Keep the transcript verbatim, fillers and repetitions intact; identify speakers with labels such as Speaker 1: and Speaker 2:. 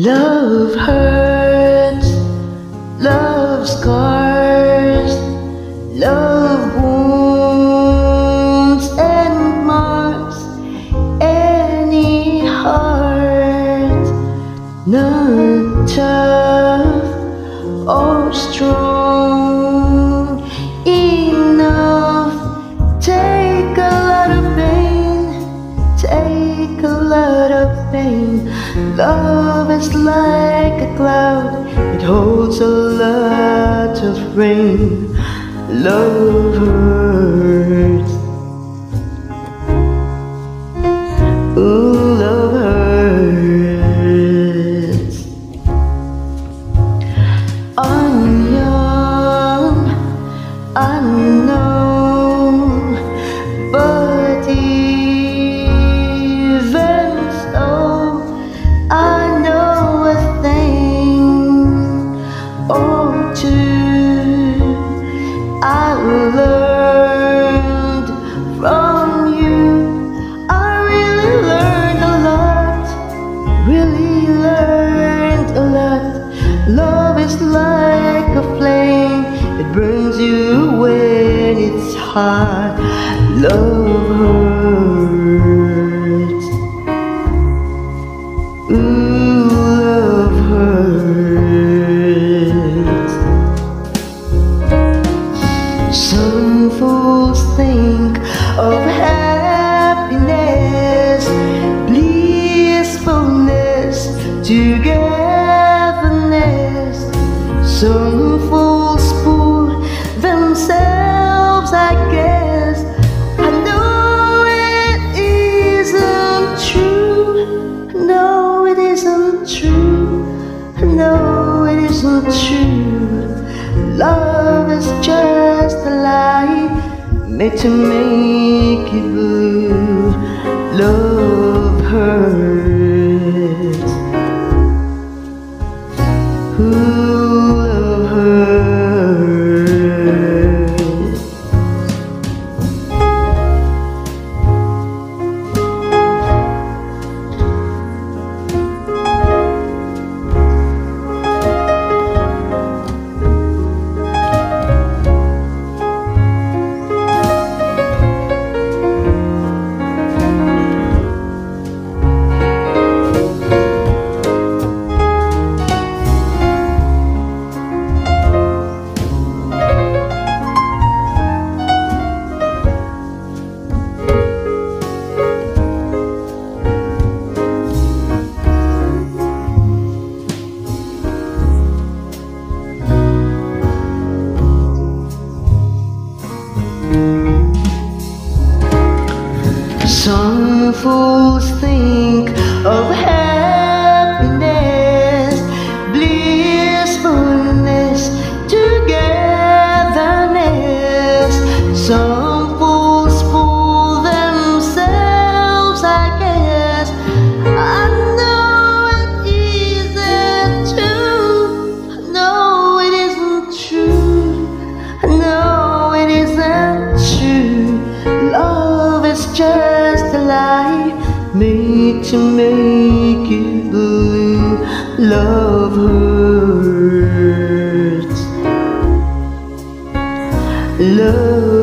Speaker 1: Love hurts, love scars, love wounds and marks any heart not tough or strong enough. Take a lot of pain, take a lot of pain. Love is like a cloud, it holds a lot of rain. Love hurts, ooh, love hurts. I'm young, I know, but even so, I know a thing or two. I learned from you. I really learned a lot, really learned a lot. Love is like a flame, it burns you when it's hot. Love hurts, ooh, love hurts. Some fools think of happiness, blissfulness, togetherness. Some fools fool themselves, I guess. I know it isn't true. No, it isn't true. No, it isn't true. Love is just a lie made to make you blue. Love hurts, ooh, love hurts. Some fools think of happiness, blissfulness, togetherness. Some fools fool themselves, I guess. I know it isn't true. No, it isn't true. No, it isn't true. Love is just a lie made to make you blue. Love hurts, love